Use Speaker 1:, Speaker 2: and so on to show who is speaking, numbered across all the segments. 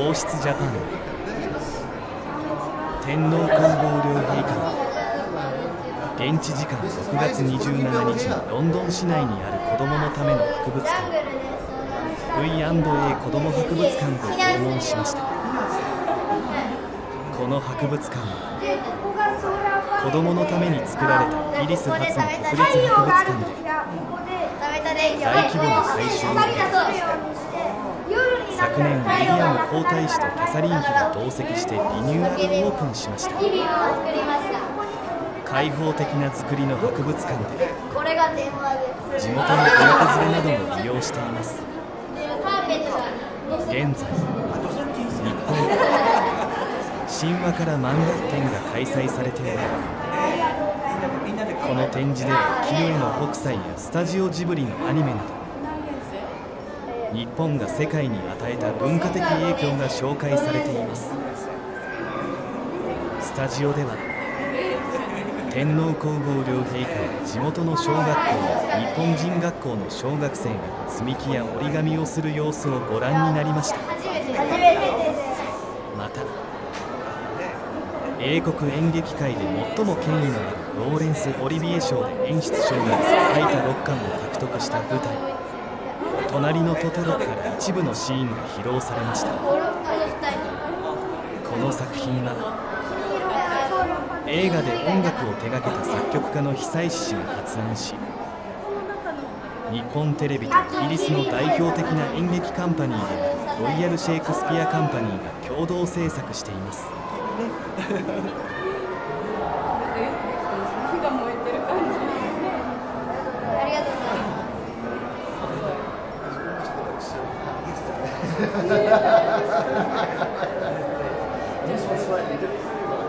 Speaker 1: 皇室ジャパン天皇皇后両陛下は現地時間6月27日にロンドン市内にある子どものための博物館 V&A 子ども博物館を訪問しました。この博物館は子どものために作られたイギリス初の国立博物館で大規模な改修を経て昨年ウィリアム皇太子とキャサリン妃が同席してリニューアルオープンしました。開放的な造りの博物館で地元の家族連れなども利用しています。現在、日本神話から漫画展が開催されており、この展示ではキヨエの北斎やスタジオジブリのアニメなど日本が世界に与えた文化的影響が紹介されています。スタジオでは天皇皇后両陛下や地元の小学校や日本人学校の小学生が積み木や折り紙をする様子をご覧になりました。また英国演劇界で最も権威のあるローレンス・オリビエ賞で演出賞が最多6冠を獲得した舞台「隣のトトロ」から一部のシーンが披露されました。この作品は映画で音楽を手掛けた作曲家の久石氏が発案し、日本テレビとイギリスの代表的な演劇カンパニーであるロイヤル・シェイクスピア・カンパニーが共同制作しています。
Speaker 2: 火が燃えてる感じ。ありがとうございます。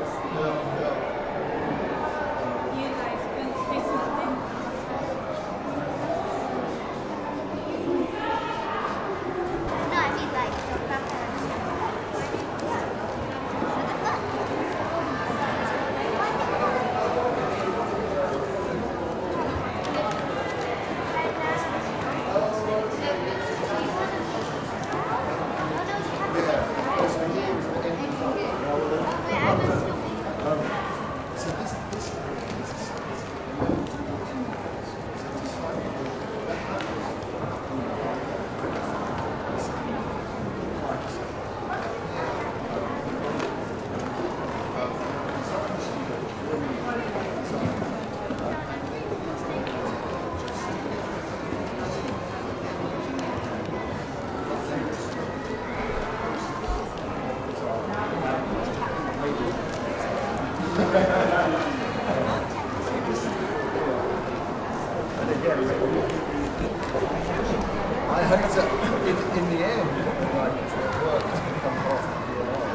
Speaker 3: I hope that in the end, like, it works to become part of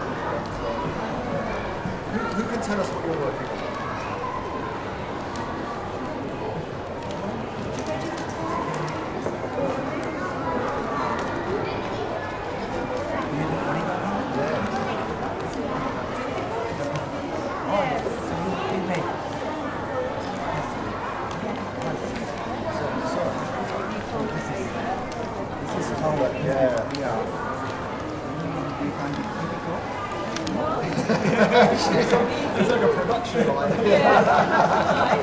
Speaker 3: the who can tell us what you're working on? It's like a production line.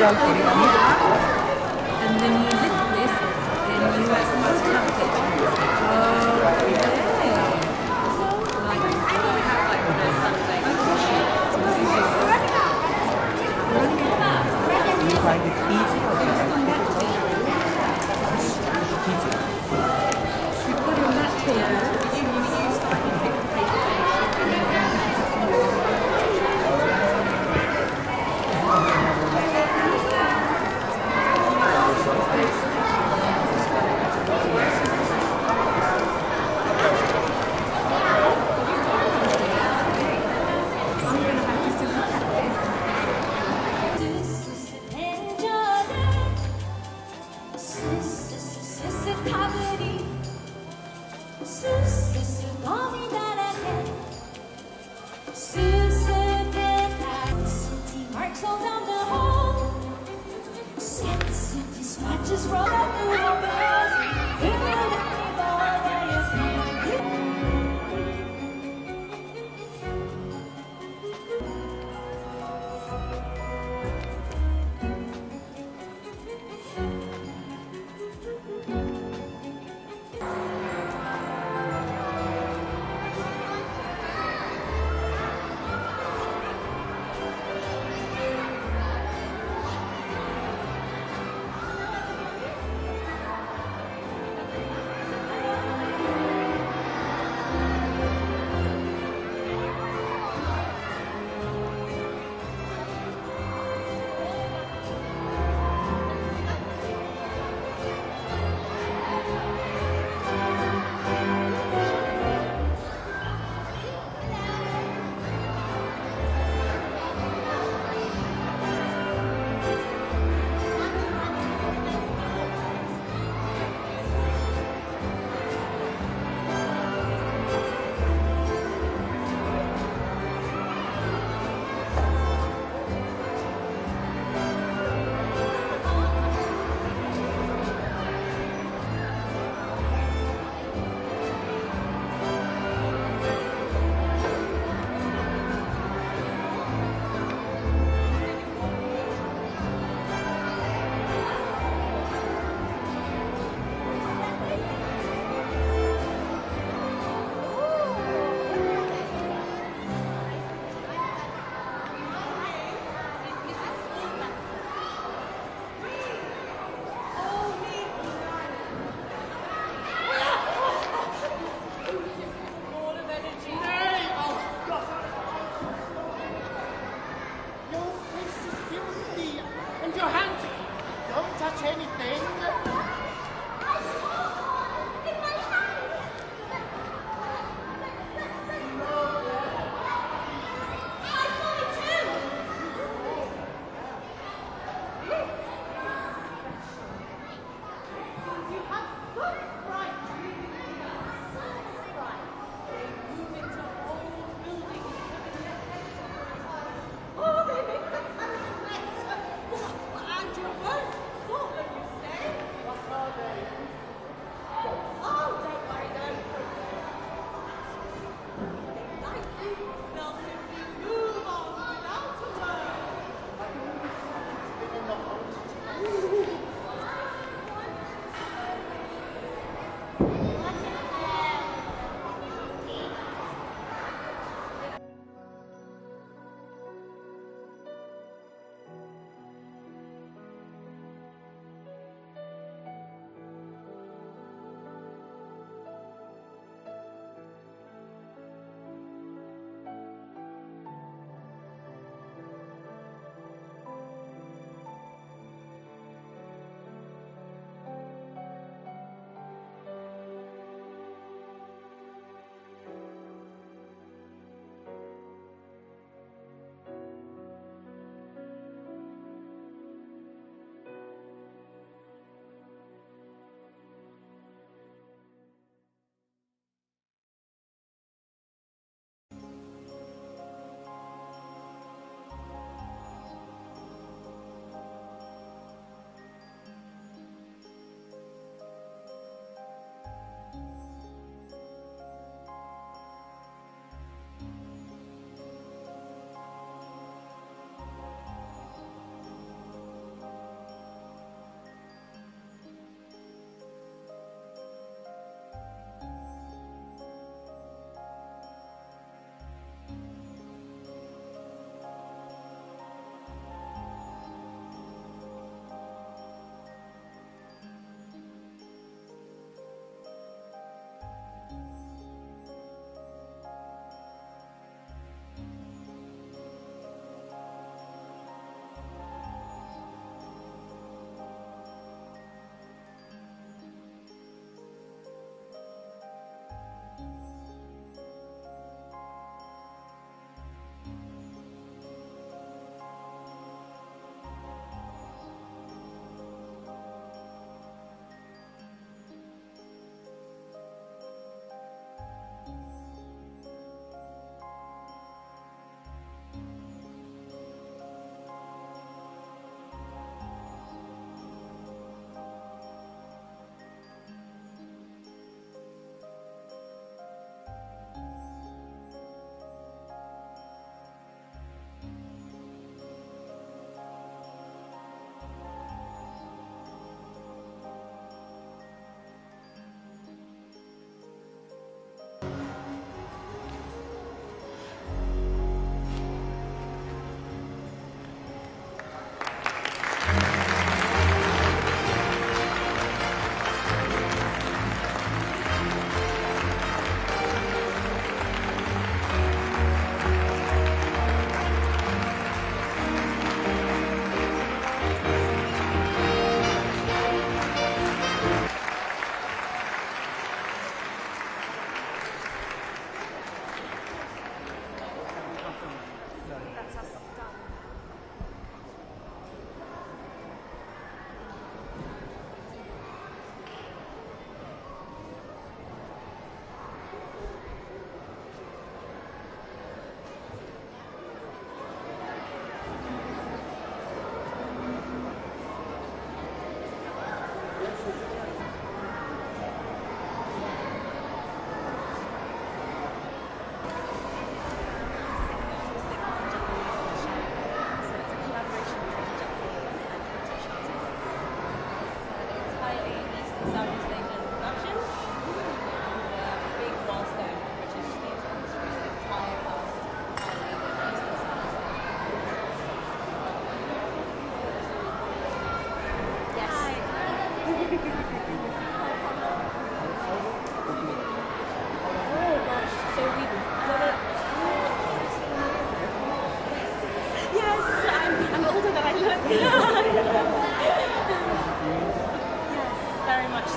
Speaker 4: And then you lift this, then you tap it.
Speaker 5: You find it easy or difficult? Easy.
Speaker 4: You put your mat here.
Speaker 6: Just roll up the windows.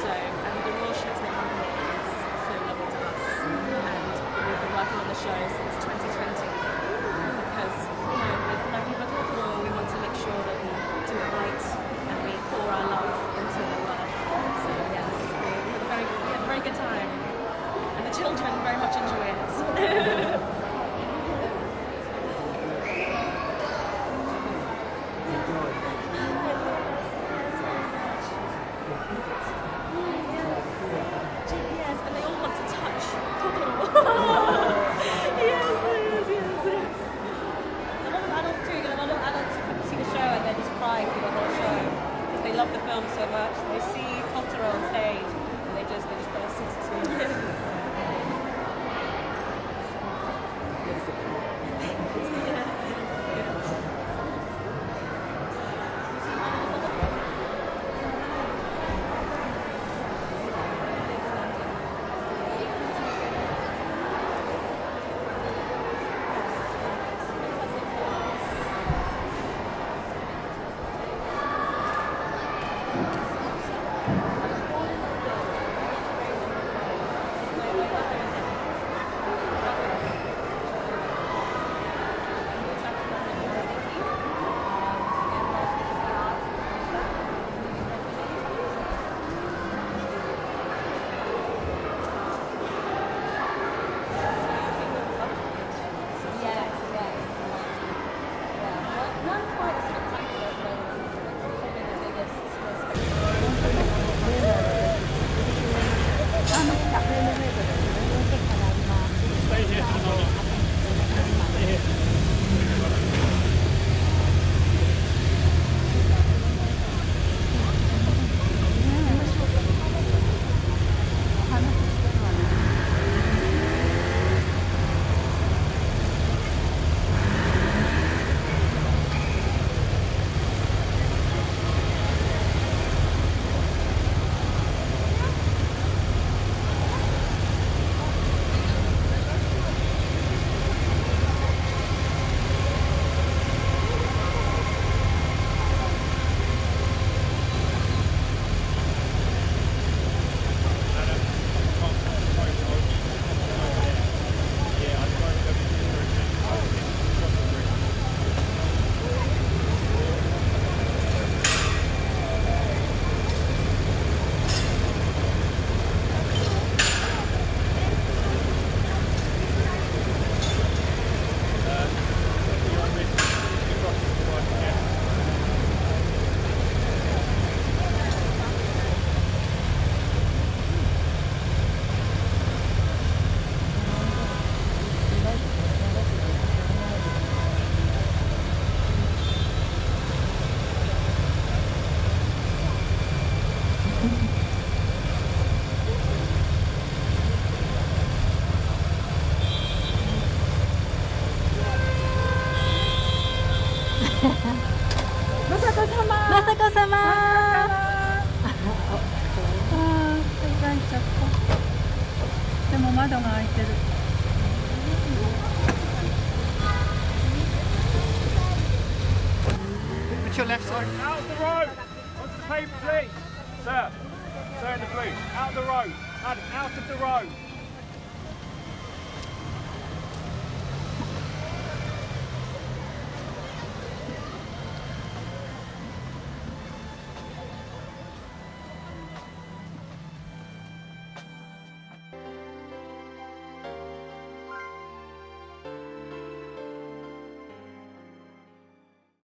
Speaker 4: show, and the Royal Shakespeare Company is so lovely to us, and we've been working on the show since 2020 because, you know, with Nagini Bakakuro we want to make sure that we do it right and we pour our love into the work. So yes, we had a very good time, and the children very much enjoy it. Yes, and they all want to touch Totoro. Yes. A lot of adults too. A lot of adults who come to see the show and they just cry through the whole show because they love the film so much. They see Totoro on stage and they just burst into tears.
Speaker 5: 雅子様開いちゃった。でも窓が開いてる。
Speaker 3: Put your left side.
Speaker 7: Out of the road! Onto the pavement, please! Sir! Sir in the blue. Out of the road! Madam, out of the road!